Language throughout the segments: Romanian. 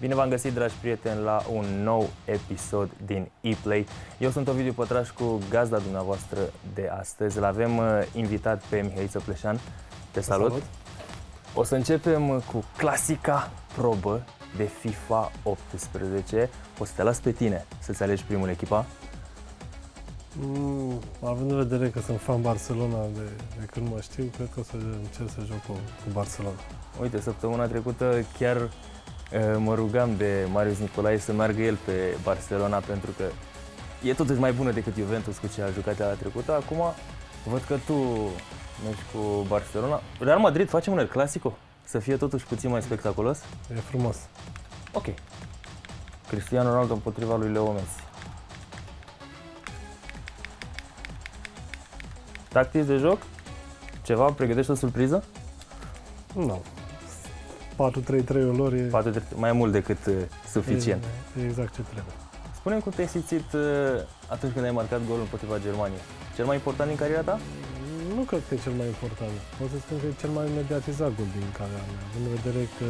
Bine v-am găsit, dragi prieteni, la un nou episod din ePlay. Eu sunt Ovidiu Pătrașcu, gazda dumneavoastră de astăzi. L-avem invitat pe Mihai Țăpleșan. Te salut! Salut! O să începem cu clasica probă de FIFA 18. O să te las pe tine să-ți alegi primul echipa. Având în vedere că sunt fan Barcelona de când mă știu, cred că o să încerc să joc cu Barcelona. Uite, săptămâna trecută chiar mă rugam de Marius Nicolae să meargă el pe Barcelona, pentru că e totuși mai bună decât Juventus cu ce a jucat la trecută. Acum văd că tu mergi cu Barcelona. Real Madrid, facem un El Clasico? Să fie totuși puțin mai spectaculos? E frumos. Ok. Cristiano Ronaldo împotriva lui Leo Messi. Tactici de joc? Ceva? Pregătești o surpriză? Nu. 4-3-3-ul lor e... 4-3, mai mult decât suficient. E exact ce trebuie. Spune-mi cum te-ai simțit atunci când ai marcat golul împotriva Germaniei. Cel mai important din cariera ta? Nu cred că e cel mai important. Pot să spun că e cel mai mediatizat gol din cariera mea. Având în vedere că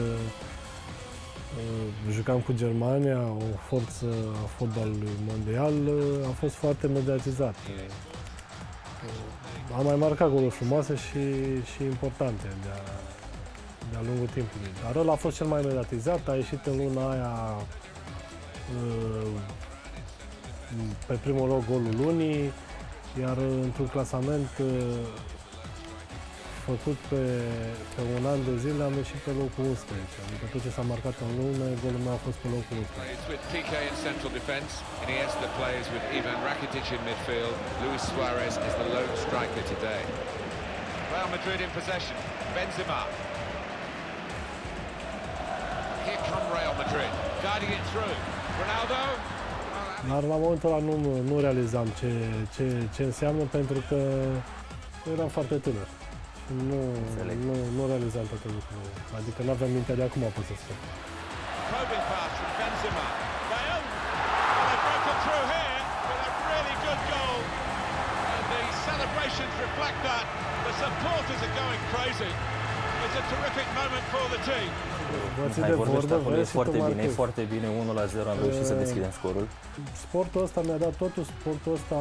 jucam cu Germania, o forță a fotbalului mondial, a fost foarte mediatizat. Am mai marcat goluri frumoase și importante de-a lungul timpului. Dar ăla a fost cel mai mediatizat, a ieșit în luna aia pe primul loc golul lunii, iar într-un clasament făcut pe un an de zile am ieșit pe locul 11. Adică tot ce s-a marcat în lună, golul meu a fost pe locul 11. It's with Piqué in central defence. Iniesta plays with Ivan Rakitic in midfield. Luis Suarez is the lone striker today. Real Madrid in possession. Benzema. Here come Real Madrid, guiding it through. Ronaldo. Dar la momentul ăla nu realizam ce înseamnă, pentru că eram foarte tânăr. Și nu realizam toate lucrurile. Adică nu aveam mintea de acum, pot să spun. Probing pass from Benzema. Bale. They've broken through here with a really good goal. And the celebrations reflect that. The supporters are going crazy. It's a terrific moment for the team. Hai, vorbește acolo, e foarte bine, e foarte bine, 1-0 am reușit să deschidem scorul. Sportul ăsta mi-a dat totul, sportul ăsta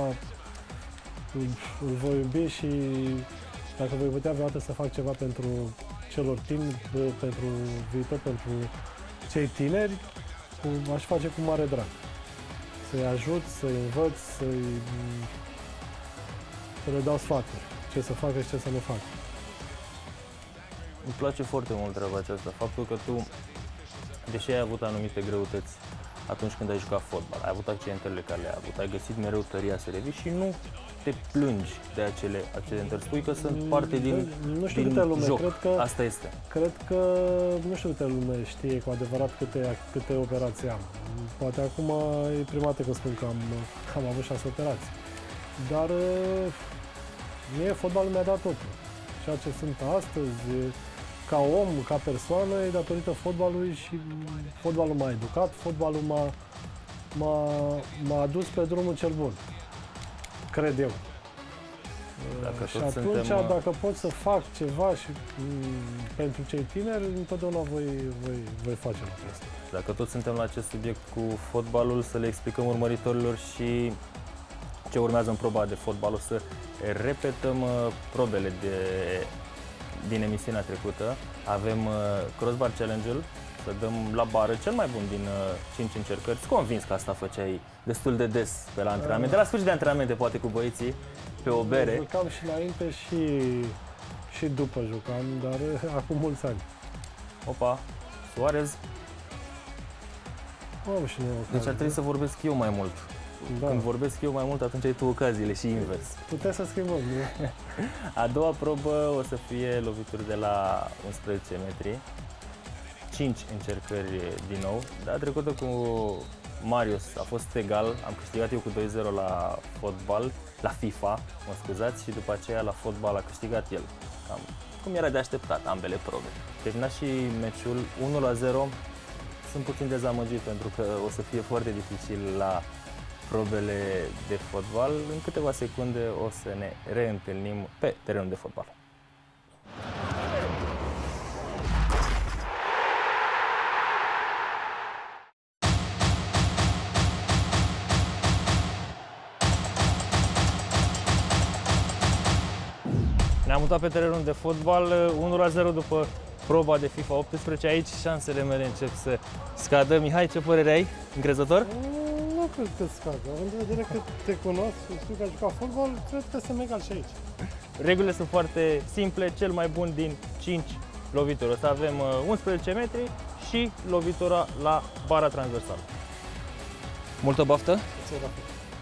îl voi iubi și dacă voi putea vreodată să fac ceva pentru celor tineri, pentru viitor, pentru cei tineri, aș face cu mare drag. Să-i ajut, să-i învăț, să le dau sfaturi, ce să facă și ce să nu facă. Îmi place foarte mult treaba aceasta, faptul că tu, deși ai avut anumite greutăți atunci când ai jucat fotbal, ai avut accidentele care le-ai avut, ai găsit mereu tăria să revii și nu te plângi de acele accidentări. Spui că sunt parte din joc. Cred că, asta este. Cred că nu știu câte lume știe cu adevărat câte operații am. Poate acum e prima dată că spun că am avut 6 operații. Dar mie fotbalul mi-a dat totul. Ceea ce sunt astăzi, ca om, ca persoană, e datorită fotbalului și fotbalul m-a educat, fotbalul m-a adus pe drumul cel bun. Cred eu. Și atunci, dacă pot să fac ceva și pentru cei tineri, întotdeauna voi face lucrul ăsta. Dacă tot suntem la acest subiect cu fotbalul, să le explicăm urmăritorilor și ce urmează în proba de fotbal. O să repetăm probele din emisiunea trecută. Avem Crossbar Challenge-ul, să dăm la bară cel mai bun din 5 încercări. Sunt convins că asta făceai destul de des pe la antrenamente. La sfârșit de antrenamente, poate cu băieții, pe o bere. Jucam și înainte și după jucam, dar acum mulți ani. Opa, Suarez. Deci ar trebui să vorbesc eu mai mult. Da. Când vorbesc eu mai mult, atunci ai tu ocaziile și invers. Puteți să schimbăm, nu? A doua probă o să fie lovituri de la 11 metri. 5 încercări din nou. Data trecută cu Marius a fost egal. Am câștigat eu cu 2-0 la fotbal, la FIFA, mă scuzați, și după aceea la fotbal a câștigat el. Cam cum era de așteptat, ambele probe. Terminat și meciul 1-0. Sunt puțin dezamăgit pentru că o să fie foarte dificil la probele de fotbal. În câteva secunde o să ne reîntâlnim pe terenul de fotbal. Ne-am mutat pe terenul de fotbal 1-0 după proba de FIFA 18. Aici șansele mele încep să scadă. Mihai, ce părere ai? Încrezător? Nu cred că scad. Având în vedere că te cunosc, știu că ai jucat fotbal, cred că suntem egal și aici. Regulile sunt foarte simple, cel mai bun din 5 lovituri. O să avem 11 metri și lovitura la bara transversală. Multă baftă! Ți-o dau.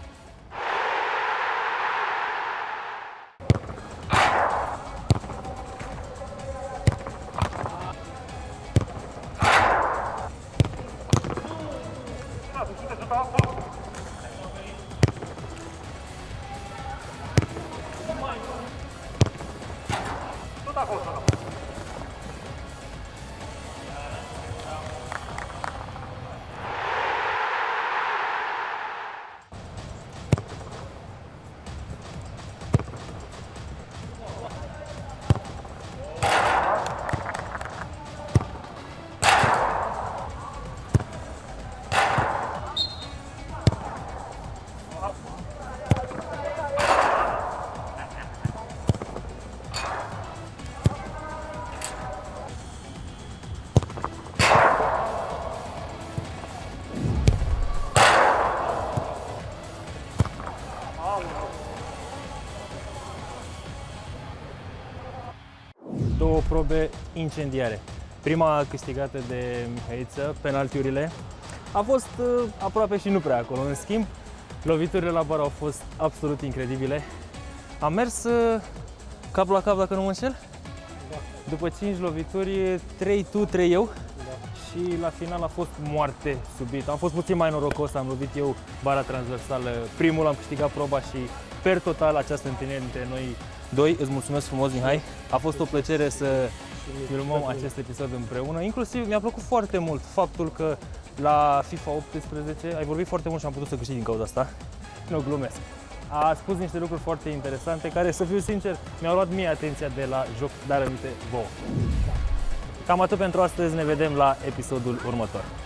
Două probe incendiare. Prima câștigată de Mihaiță, penaltiurile. A fost aproape și nu prea acolo. În schimb, loviturile la bară au fost absolut incredibile. Am mers cap la cap, dacă nu mă înșel. Da. După 5 lovituri, 3 tu, 3 eu. Da. Și la final a fost moarte subit. Am fost puțin mai norocos, am lovit eu bara transversală. Primul am câștigat proba și per total această întâlnire dintre noi doi. Îți mulțumesc frumos, Mihai. A fost o plăcere să filmăm acest episod împreună. Inclusiv mi-a plăcut foarte mult faptul că la FIFA 18 ai vorbit foarte mult și am putut să câștig din cauza asta. Nu, glumesc. A spus niște lucruri foarte interesante care, să fiu sincer, mi-au luat mie atenția de la joc, dar aminte vouă. Cam atât pentru astăzi, ne vedem la episodul următor.